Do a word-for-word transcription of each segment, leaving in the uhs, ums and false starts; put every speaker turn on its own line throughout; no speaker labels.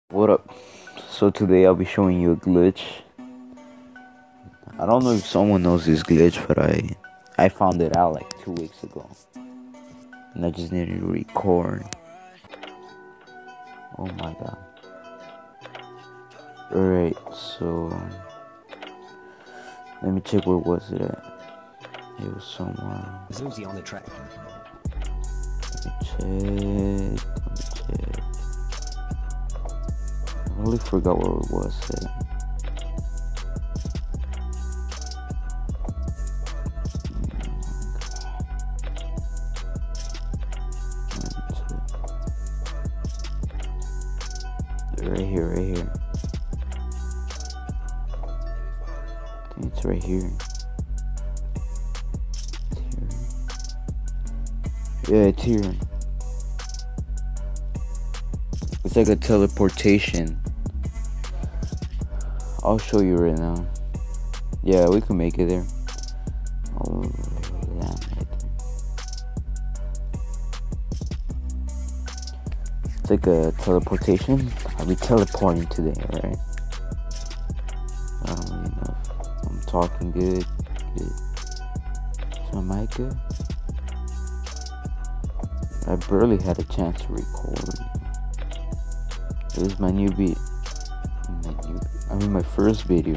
What up? So today I'll be showing you a glitch. I don't know if someone knows this glitch, but I I found it out like two weeks ago, and I just needed to record. Oh my god! Alright, so let me check where was it at. It was somewhere.
Zuzi on the track.
Let me check. Let me check. I really forgot where it was at. Right here, right here. I think it's right here. It's here. Yeah, it's here. It's like a teleportation. I'll show you right now. Yeah, we can make it there. Oh, yeah, right there. It's like a teleportation. I'll be teleporting today, right? I don't really know if I'm talking good. Good. So am I good? I barely had a chance to record. This is my new beat. My new, I mean my first video.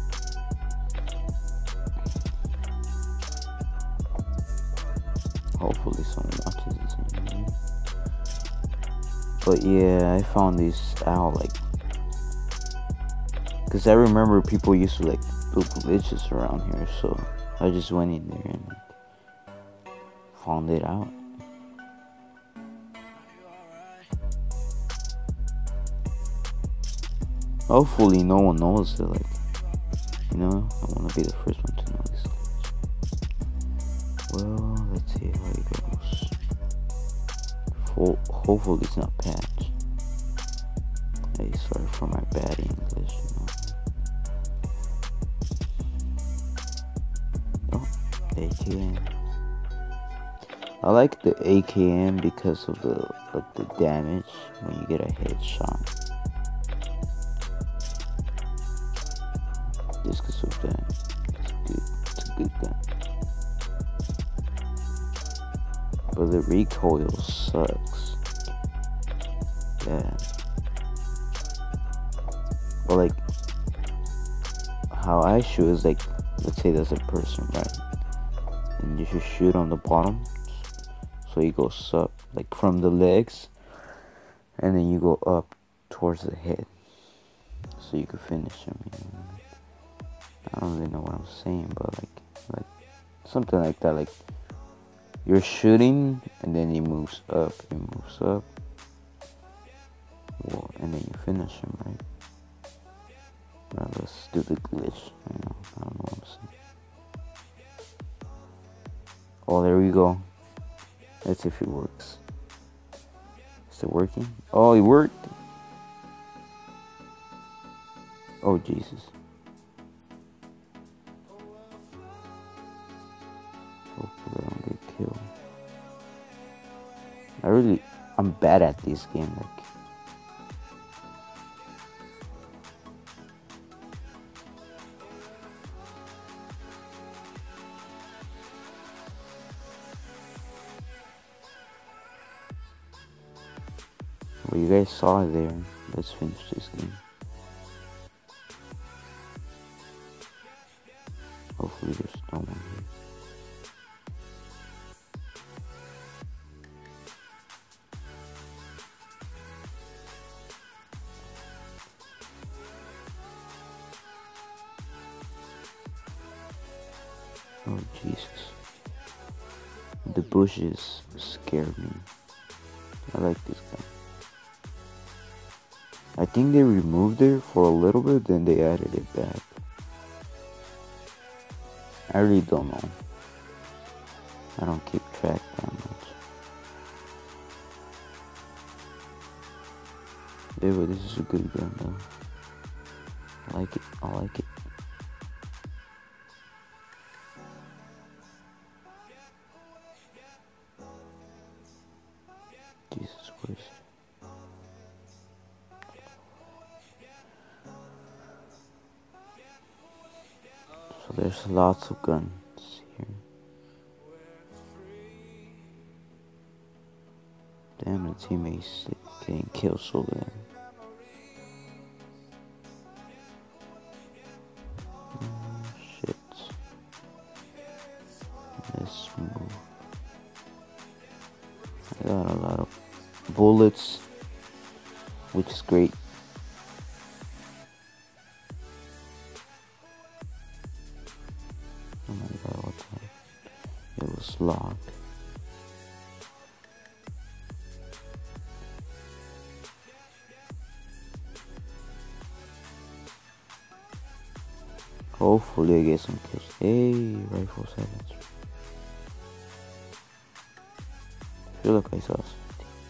Hopefully someone watches this video. But yeah, I found this out like, cause I remember people used to like do glitches around here, so I just went in there and like, found it out. Hopefully no one knows it, like, you know, I want to be the first one to know this glitch. Well, let's see how it goes. Ho hopefully it's not patched. Hey, sorry for my bad English, you know. Oh, A K M. I like the A K M because of the, like, the damage when you get a headshot. Just because of that. It's good. It's a good gun. But the recoil sucks. Yeah. But like, how I shoot is like, let's say there's a person, right? And you should shoot on the bottom. So he goes up, like from the legs. And then you go up towards the head. So you can finish him, you know? I don't really know what I'm saying, but like, like something like that. Like you're shooting, and then he moves up. He moves up, well, and then you finish him, right? Right, let's do the glitch. I know, I don't know what I'm saying. Oh, there we go. Let's see if it works. Is it working? Oh, it worked. Oh, Jesus. Hopefully I don't get killed. I really, I'm bad at this game, like. Well, you guys saw it there. Let's finish this game. Hopefully there's no one here. Oh, Jesus. The bushes scared me. I like this guy. I think they removed it for a little bit, then they added it back. I really don't know. I don't keep track that much. Yeah, but this is a good gun though. I like it. I like it. Jesus Christ. So there's lots of guns here. Damn, the teammates getting kills over there. Oh, shit. Let's move. I got a lot of bullets, which is great. Oh my god, what the? It was locked. Hopefully I get some kills. Hey, rifle silencer. I feel like I saw something.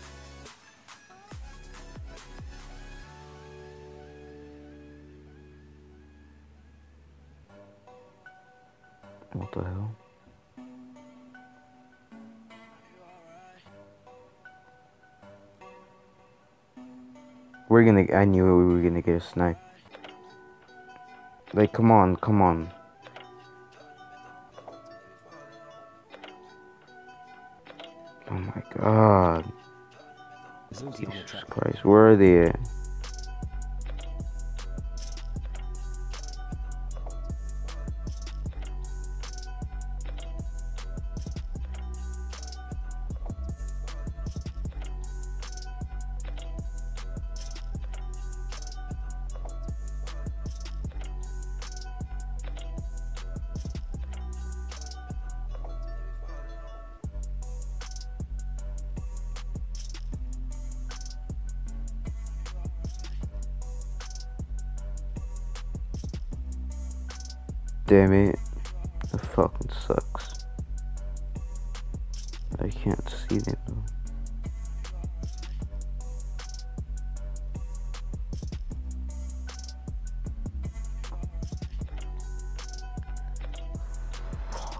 What the hell? We're gonna, I knew we were gonna get a snipe. Like, come on, come on. Oh my god. Jesus Christ, where are they at? Damn it, that fucking sucks. I can't see them though. Fuck.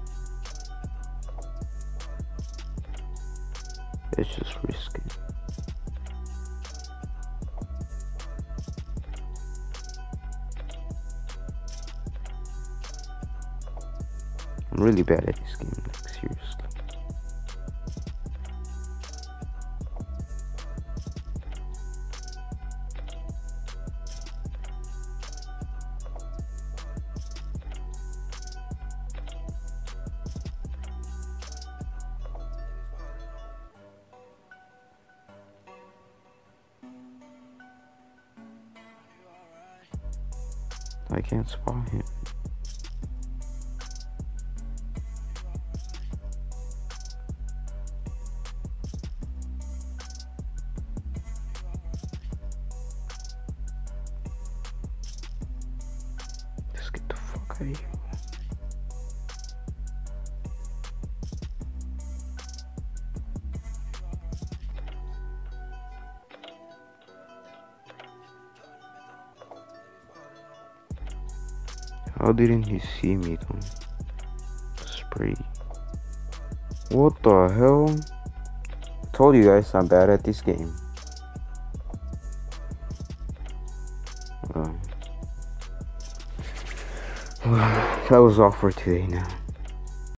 It's just risky. I'm really bad at this game, like seriously. I can't spawn him. Just get the fuck out of here. How didn't he see me though? Spray. What the hell? I told you guys I'm bad at this game. Uh, that was all for today now.